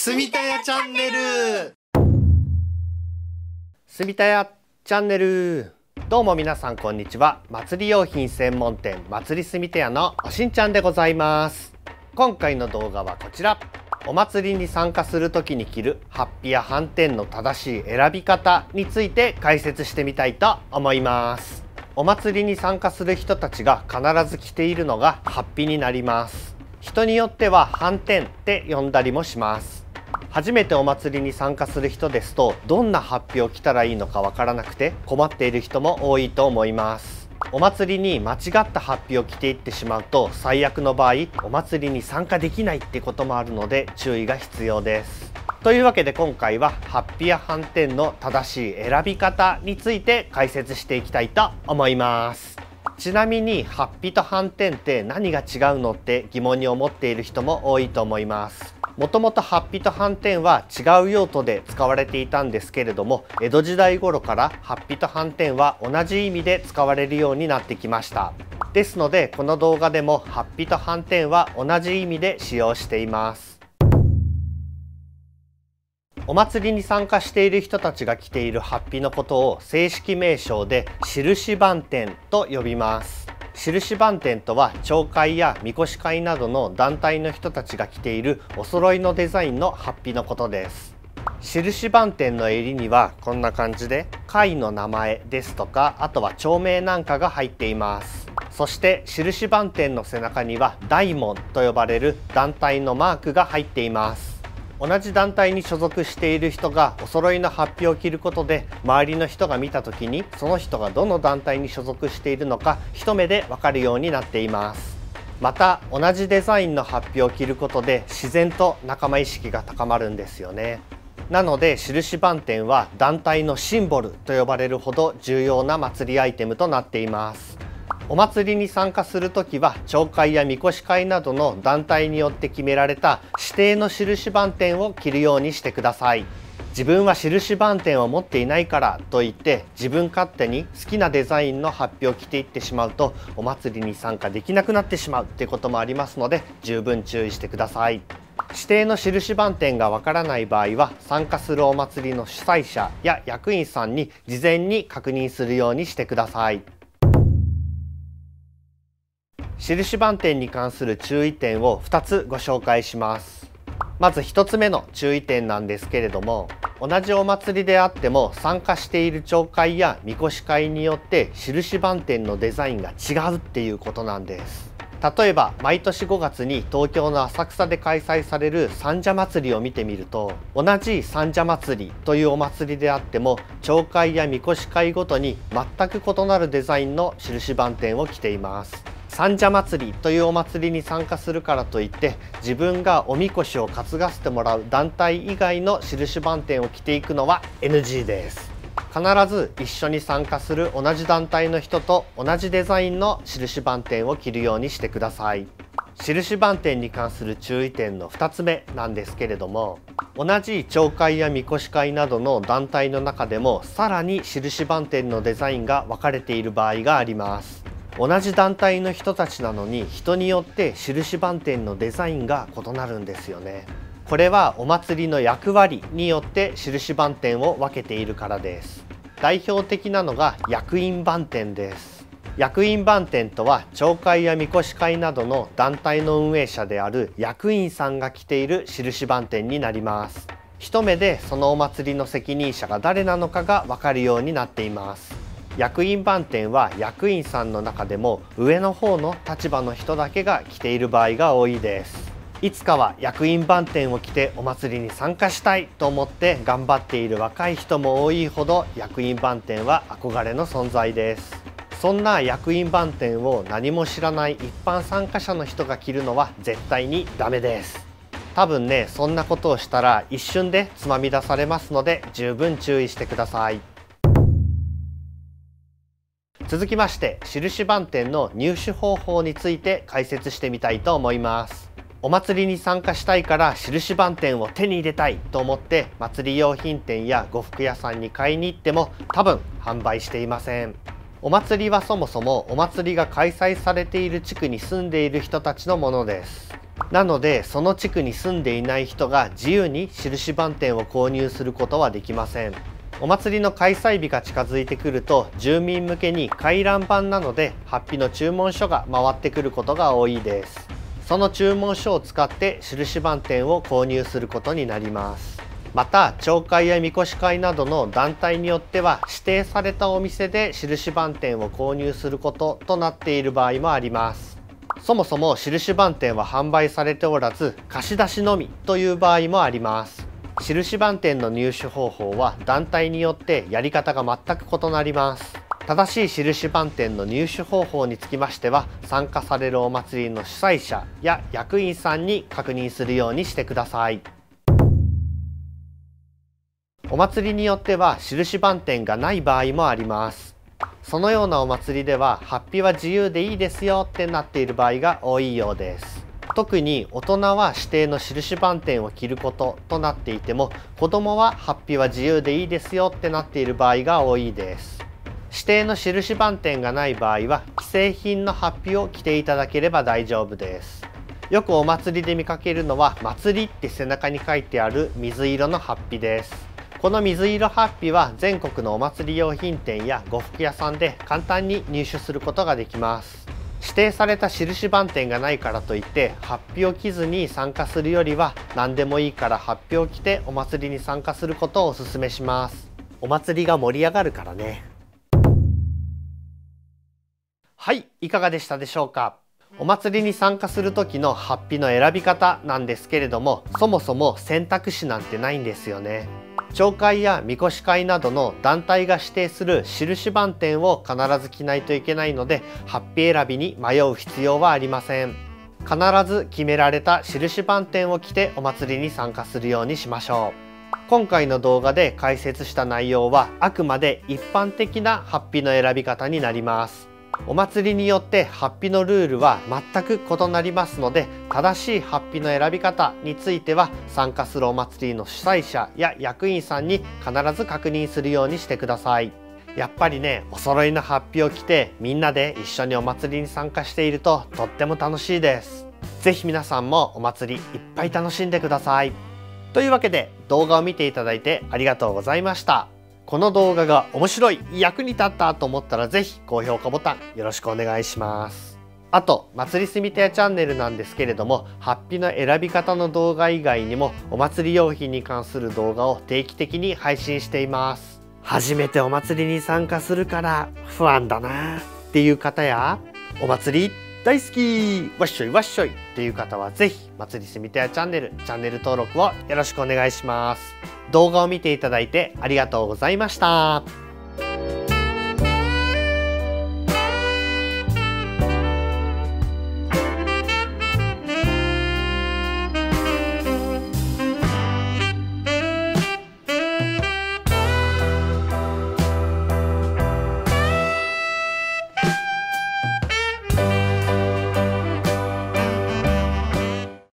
住田屋チャンネル。 住田屋チャンネル。どうも皆さんこんにちは。祭り用品専門店祭り住田屋のおしんちゃんでございます。今回の動画はこちら。お祭りに参加する時に着る法被やはんてんの正しい選び方について解説してみたいと思います。お祭りに参加する人たちが必ず着ているのが法被になります。人によってははんてんって呼んだりもします。初めてお祭りに参加する人ですと、どんな法被を着たらいいのかわからなくて困っている人も多いと思います。お祭りに間違った法被を着ていってしまうと、最悪の場合お祭りに参加できないってこともあるので注意が必要です。というわけで今回は法被やはんてんの正しい選び方について解説していきたいと思います。ちなみに法被とはんてんって何が違うのって疑問に思っている人も多いと思います。もともと法被とはんてんは違う用途で使われていたんですけれども、江戸時代頃から法被とはんてんは同じ意味で使われるようになってきました。ですのでこの動画でも法被とはんてんは同じ意味で使用しています。お祭りに参加している人たちが着ている法被のことを正式名称で印番天と呼びます。印番天とは町会やみこし会などの団体の人たちが着ているお揃いのデザインの法被のことです。印番天の襟にはこんな感じで会の名前ですとか、あとは町名なんかが入っています。そして印番天の背中には大門と呼ばれる団体のマークが入っています。同じ団体に所属している人がお揃いの法被を着ることで、周りの人が見た時にその人がどの団体に所属しているのか一目でわかるようになっています。また同じデザインの法被を着ることで自然と仲間意識が高まるんですよね。なので印番天は団体のシンボルと呼ばれるほど重要な祭りアイテムとなっています。お祭りに参加するときは町会やみこし会などの団体によって決められた指定の印番天を着るようにしてください。自分は印番天を持っていないからと言って自分勝手に好きなデザインの法被を着ていってしまうと、お祭りに参加できなくなってしまうってこともありますので十分注意してください。指定の印番天がわからない場合は参加するお祭りの主催者や役員さんに事前に確認するようにしてください。印番天に関する注意点を2つご紹介します。まず1つ目の注意点なんですけれども、同じお祭りであっても参加している町会やみこし会によって印番天のデザインが違うっていうことなんです。例えば毎年5月に東京の浅草で開催される三社祭りを見てみると、同じ三社祭りというお祭りであっても町会やみこし会ごとに全く異なるデザインの印番天を着ています。三社祭りというお祭りに参加するからといって自分がおみこしを担がせてもらう団体以外の印番天を着ていくのは NG です。必ず一緒に参加する同じ団体の人と同じデザインの印番天を着るようにしてください。印番天に関する注意点の2つ目なんですけれども、同じ町会やみこし会などの団体の中でもさらに印番天のデザインが分かれている場合があります。同じ団体の人たちなのに人によって印番天のデザインが異なるんですよね。これはお祭りの役割によって印番天を分けているからです。代表的なのが役員番天です。役員番天とは町会やみこし会などの団体の運営者である役員さんが着ている印番天になります。一目でそのお祭りの責任者が誰なのかが分かるようになっています。役員番天は役員さんの中でも上の方の立場の人だけが着ている場合が多いです。いつかは役員番天を着てお祭りに参加したいと思って頑張っている若い人も多いほど役員番天は憧れの存在です。そんな役員番天を何も知らない一般参加者の人が着るのは絶対にダメです。多分ね、そんなことをしたら一瞬でつまみ出されますので十分注意してください。続きまして印番天の入手方法について解説してみたいと思います。お祭りに参加したいから印番天を手に入れたいと思って祭り用品店や呉服屋さんに買いに行っても多分販売していません。お祭りはそもそもお祭りが開催されている地区に住んでいる人たちのものです。 なのでその地区に住んでいない人が自由に印番店を購入することはできません。お祭りの開催日が近づいてくると住民向けに回覧板なのでハッピの注文書が回ってくることが多いです。その注文書を使って印番店を購入することになります。また町会やみこし会などの団体によっては指定されたお店で印番店を購入することとなっている場合もあります。そもそも印番店は販売されておらず貸し出しのみという場合もあります。印番店の入手方法は団体によってやり方が全く異なります。正しい印番店の入手方法につきましては参加されるお祭りの主催者や役員さんに確認するようにしてください。お祭りによっては印番店がない場合もあります。そのようなお祭りではハッピは自由でいいですよってなっている場合が多いようです。特に大人は指定の印番店を着ることとなっていても子供はハッピは自由でいいですよってなっている場合が多いです。指定の印番店がない場合は既製品のハッピを着ていただければ大丈夫です。よくお祭りで見かけるのは祭りって背中に書いてある水色のハッピです。この水色ハッピは全国のお祭り用品店や呉服屋さんで簡単に入手することができます。指定された印番店がないからといってハッピを着ずに参加するよりは何でもいいからハッピを着てお祭りに参加することをお勧めします。お祭りが盛り上がるからね。はい、いかがでしたでしょうか。お祭りに参加する時のハッピの選び方なんですけれども、そもそも選択肢なんてないんですよね。町会やみこし会などの団体が指定する印番店を必ず着ないといけないのでハッピ選びに迷う必要はありません。必ず決められた印番店を着てお祭りに参加するようにしましょう。今回の動画で解説した内容はあくまで一般的なハッピの選び方になります。お祭りによってハッピのルールは全く異なりますので正しいハッピの選び方については参加するお祭りの主催者や役員さんに必ず確認するようにしてください。やっぱりね、お揃いのハッピを着てみんなで一緒にお祭りに参加しているととっても楽しいです。ぜひ皆さんもお祭りいっぱい楽しんでください。というわけで動画を見ていただいてありがとうございました。この動画が面白い、役に立ったと思ったらぜひ高評価ボタンよろしくお願いします。あと、祭りすみたやチャンネルなんですけれども、ハッピの選び方の動画以外にもお祭り用品に関する動画を定期的に配信しています。初めてお祭りに参加するから不安だなっていう方や、お祭り大好きわっしょいわっしょいっていう方はぜひ祭りすみたやチャンネル登録をよろしくお願いします。動画を見ていただいてありがとうございました。